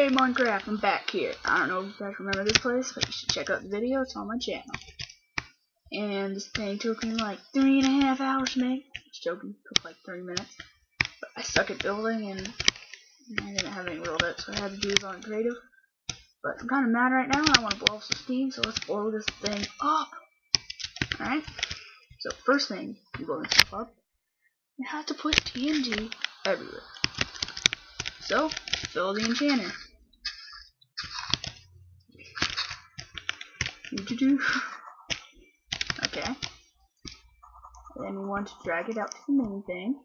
Hey Minecraft, I'm back here. I don't know if you guys remember this place, but you should check out the video. It's on my channel. And this thing took me like 3.5 hours to make. Just joking, it took like 30 minutes. But I suck at building and I didn't have any real bits, so I had to do this on creative. But I'm kind of mad right now and I want to blow off some steam, so let's blow this thing up. Alright? So first thing, you blow this stuff up, you have to put TNT everywhere. So, fill the enchanter. Okay. Then we want to drag it out to the main thing.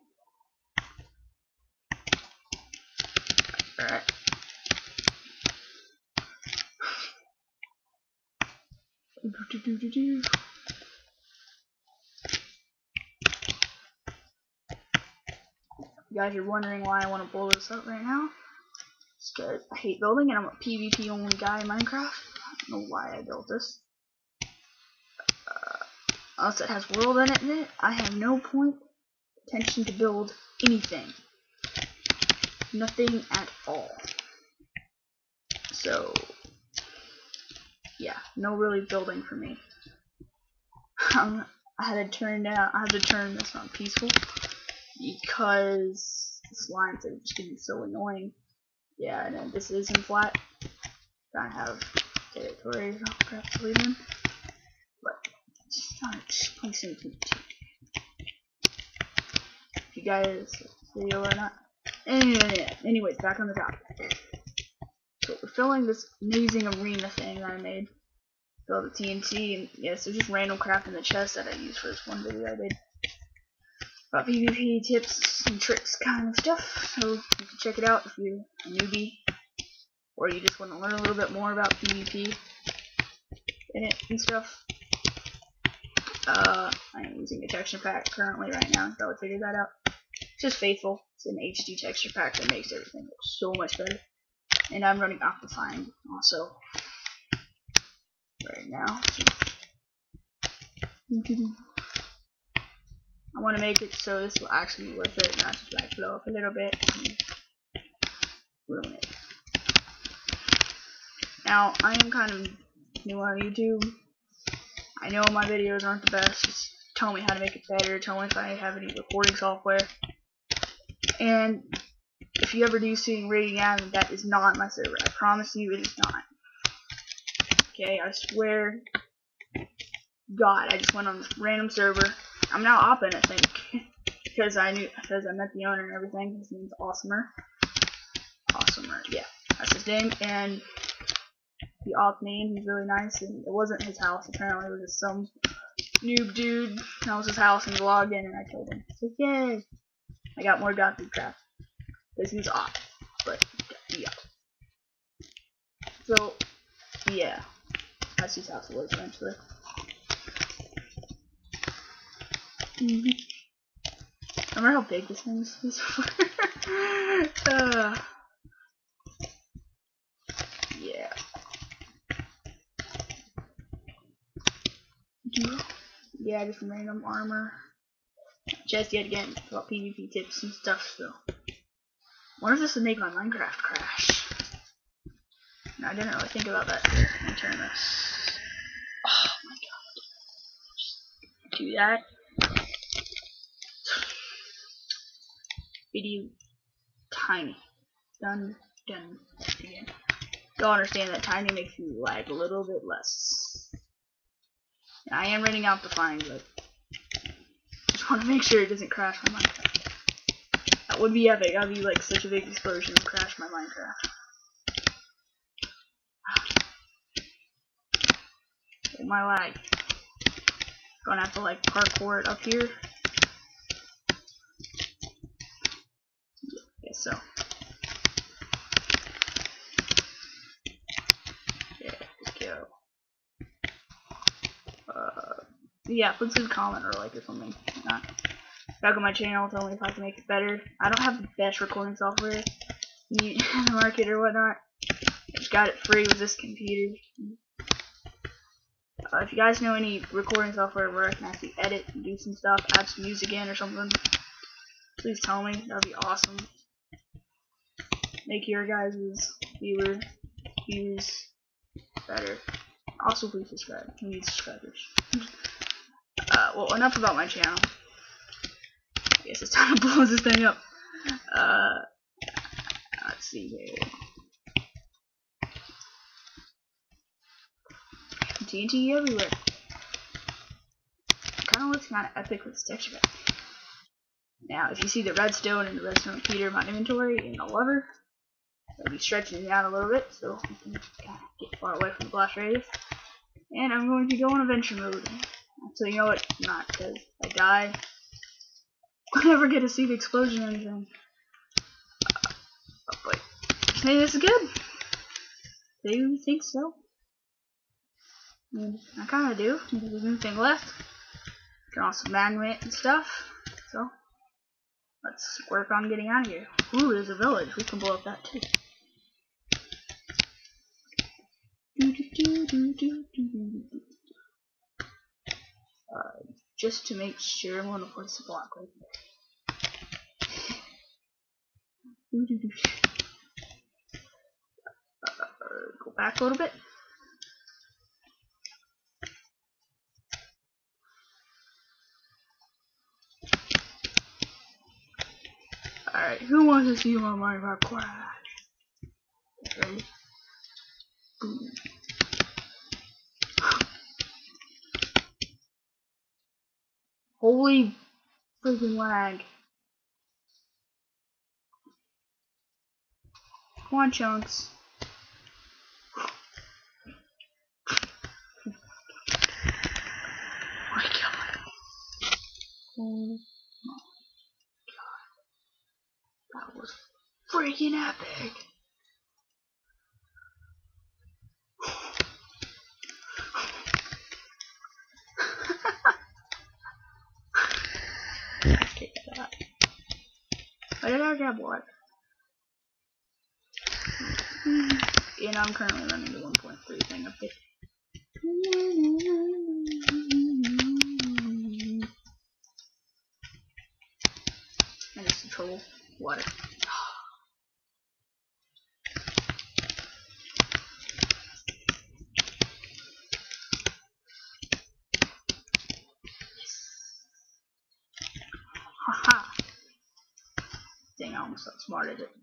Alright. You guys are wondering why I want to blow this up right now. It's because I hate building and I'm a PvP only guy in Minecraft. I don't know why I built this. Unless it has world in it, I have no point attention to build anything. Nothing at all. So yeah, no really building for me. I had to turn this on peaceful because the slimes are just getting so annoying. Yeah, and then this isn't flat. I have territory crap to leave in. But just placing TNT. If you guys video or not. Anyways, back on the topic. So we're filling this amazing arena thing that I made. Fill the TNT, and yeah, so just random crap in the chest that I used for this one video I did. About PvP tips and tricks kind of stuff. So you can check it out if you're a newbie. Or you just want to learn a little bit more about PvP in it and stuff. I'm using a texture pack currently right now, so I figured that out. It's just Faithful. It's an HD texture pack that makes everything look so much better. And I'm running Optifine also right now. I want to make it so this will actually be worth it, not just like blow up a little bit and ruin it. Now, I am kind of new on YouTube. I know my videos aren't the best. Just tell me how to make it better. Tell me if I have any recording software. And if you ever do see Raiding Adam, that is not my server. I promise you it is not. Okay, I swear. God, I just went on this random server. I'm now opping, I think. because I met the owner and everything. His name's Awesomer. Awesomer, yeah. That's his name. And the op name, he's really nice, and it wasn't his house, apparently it was just some noob dude. That was his house, and he logged in and I killed him. So yay! I got more godly crap. Because he's op. But yeah. So yeah. That's whose house it was eventually. Remember how big this thing is? Yeah. Yeah, just random armor. Just yet again about PvP tips and stuff. So, what if this would make my Minecraft crash? No, I didn't really think about that. Here, let me turn this. Oh my god! Do that. Video tiny. Done. Again. You'll understand that tiny makes you lag a little bit less. I am running out the fine, but just want to make sure it doesn't crash my Minecraft. That would be epic. That would be like such a big explosion to crash my Minecraft. Oh, my lag. Gonna have to like parkour it up here. Guess so. Yeah, let's go. Yeah, please leave a comment or like or something. Not back on my channel, tell me if I can make it better. I don't have the best recording software in the market or whatnot. I just got it free with this computer. If you guys know any recording software where I can actually edit and do some stuff, add some music in or something, please tell me. That'd be awesome. Make your guys' views better. Also, please subscribe. We need subscribers. Well, enough about my channel. I guess it's time to blow this thing up. Let's see here. TNT everywhere. Kind of looks kind of epic with this texture pack. Now, if you see the redstone and the redstone repeater in my inventory and the lever, I'll be stretching it out a little bit so I can kind of get far away from the blast radius. And I'm going to go in adventure mode. So you know what? Not, because if I die, I'll never get to see the explosion or anything. But hey, this is good. Do you think so? I mean, I kind of do. There's anything left. Turn on some magnet and stuff. So let's work on getting out of here. Ooh, there's a village. We can blow up that too. Just to make sure, I'm going to place a block right there. Go back a little bit. Alright, who wants to see my Minecraft crash? Ready? Boom. Holy freaking lag. Come on, Chunks. Oh my god. Oh my god. That was freaking epic. Why did I grab what? And I'm currently running the 1.3 thing up here. And just control water. Haha. Dang, I almost outsmarted it.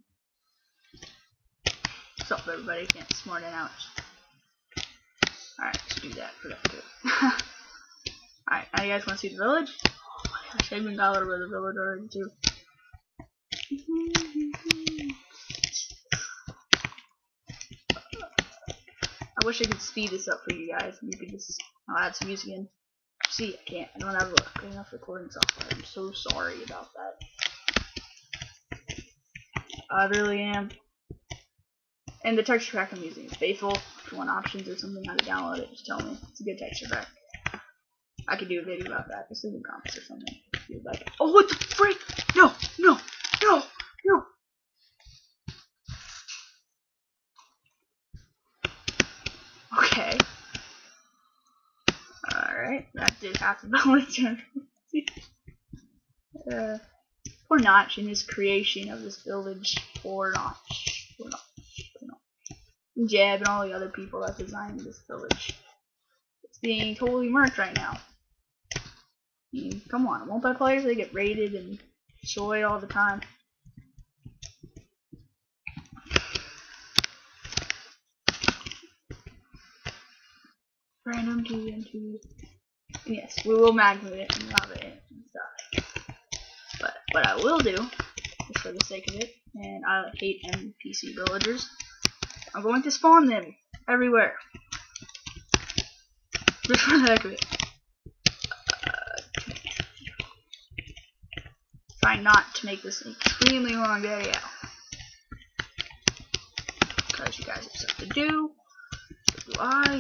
What's up, everybody? Can't smart it out. Alright, let's do that. Forgot to do it. Alright, now you guys want to see the village? Oh my gosh, I even got a little bit of the village already, too. I wish I could speed this up for you guys. You could just, I'll add some music in. See, I can't. I don't have good enough recording software. I'm so sorry about that. I really am. And the texture pack I'm using is Faithful. If you want options or something how to download it, just tell me. It's a good texture pack. I could do a video about that. Just leave in comments or something. If you'd like. Oh, what the frick? No, no, no, no. Okay. Alright, that did half the village. Poor Notch in his creation of this village. Poor Notch. Poor Notch. Poor Notch. And Jeb and all the other people that designed this village. It's being totally murked right now. I mean, come on, multiplayers, they get raided and destroyed all the time. Random TNT. And yes, we will magnet it and lava it and stuff. But what I will do, just for the sake of it, and I hate NPC villagers, I'm going to spawn them everywhere. Just for the heck of it. Try not to make this an extremely long video. Because you guys have stuff to do. So do I.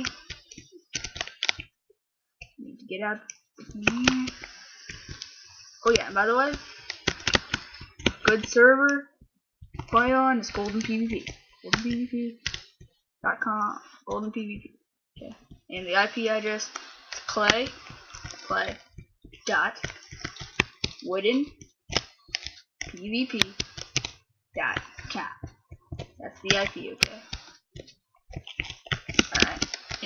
Need to get out. Oh yeah, and by the way, good server play on is Golden PvP. GoldenPvP.com. Golden PvP. Okay. And the IP address is clay.woodenpvp.com. That's the IP, okay?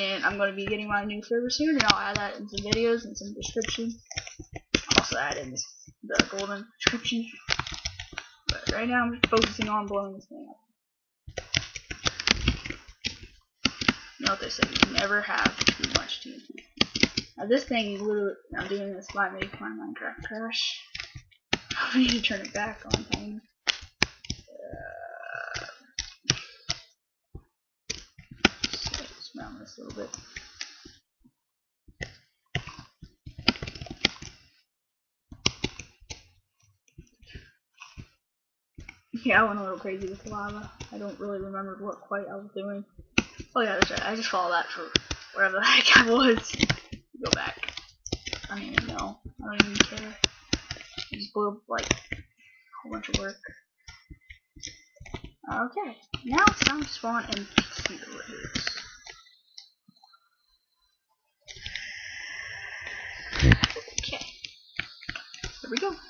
and I'm going to be getting my new server soon, and I'll add that in some videos and some description. I'll also add in the golden description. But right now I'm just focusing on blowing this thing up. You know what they say, you never have too much TNT. Now this thing, literally, I'm doing this might make my Minecraft crash. I need to turn it back on timer. Let's round this a little bit. Yeah, I went a little crazy with lava. I don't really remember what quite I was doing. Oh yeah, that's right. I just followed that for wherever the heck I was. Go back. I don't even know. I don't even care. I just blew up like a whole bunch of work. Okay, now it's time to spawn NPC villagers. Okay, here we go.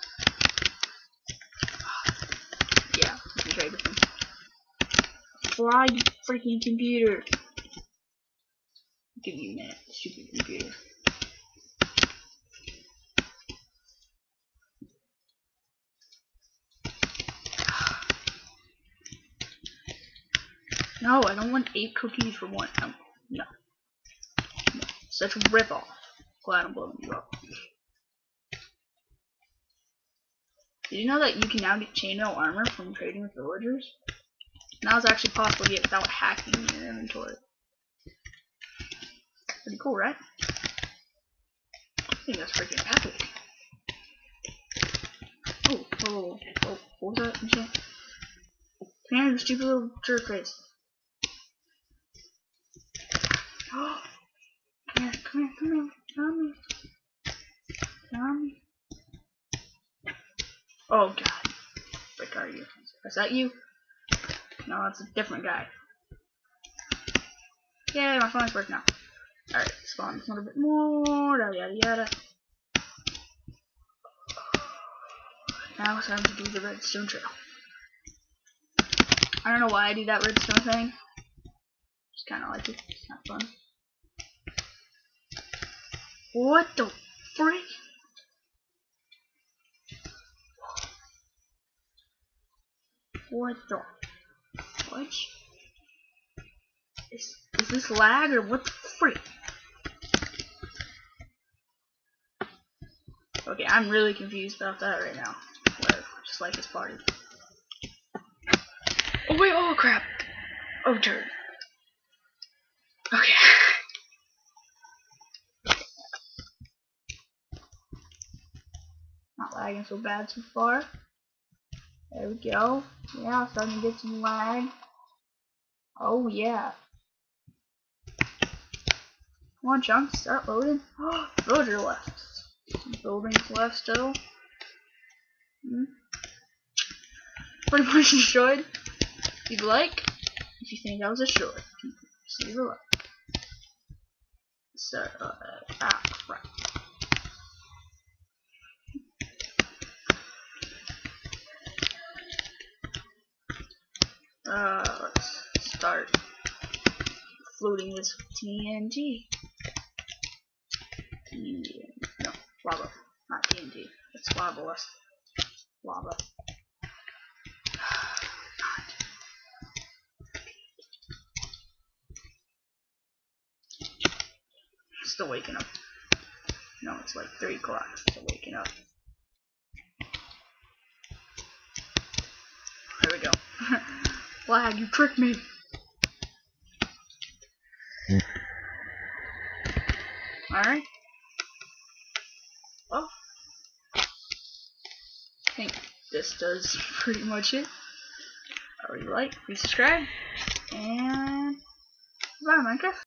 Yeah, you can trade with them. Fly, you freaking computer. I'll give you a minute, stupid computer. No, I don't want 8 cookies for one. No. Such a ripoff. Glad I'm blowing you up. Did you know that you can now get chainmail armor from trading with villagers? Now it's actually possible to get without hacking your inventory. Pretty cool, right? I think that's freaking epic. Oh, what was that? Come here, you stupid little jerk face. Come here. Tommy. Oh god. Frick are you? Is that you? No, it's a different guy. Yay, my phone's working now. Alright, spawn a little bit more, yada yada. Now it's time to do the redstone trail. I don't know why I do that redstone thing. Just kinda like it. It's not fun. What the freak? What the fudge? Is this lag or what the freak? Okay, I'm really confused about that right now. Whatever, just like this party. Oh wait, oh crap! Oh turd. Okay. Not lagging so bad so far. There we go. Yeah, starting to get some lag. Oh yeah. Come on, chunks, start loading. Oh, villager left. Some buildings left still. Pretty much destroyed. If you'd like, if you think I was destroyed, see the like. So, crap. Let's start floating this TNT. No, lava, not TNT. It's lava. Lava. Still waking up. No, it's like 3 o'clock. Still waking up. There we go. Lag, you tricked me. Alright. Well, I think this does pretty much it. I already like, please subscribe, and bye, Minecraft.